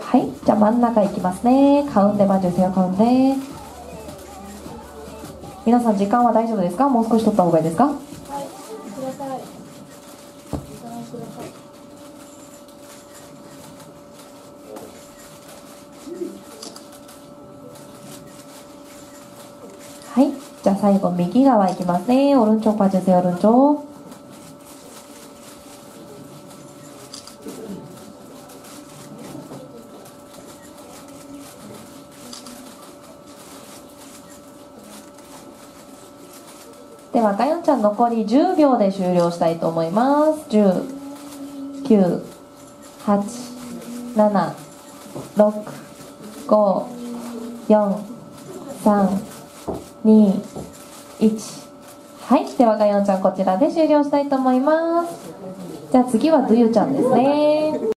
はい、じゃあ真ん中いきますね。カウンでバジュセよ、カウンで。皆さん時間は大丈夫ですか？もう少し取った方がいいですか？ はい、ください。時間をください。 はい、じゃあ最後右側いきますね。オルンチョバジュセオルンチョ。では、ガヨンちゃん残り10秒で終了したいと思います。10、9、8、7、6、5、4、3、2、1。はい、ではガヨンちゃんこちらで終了したいと思います。じゃあ次はドゥユちゃんですね。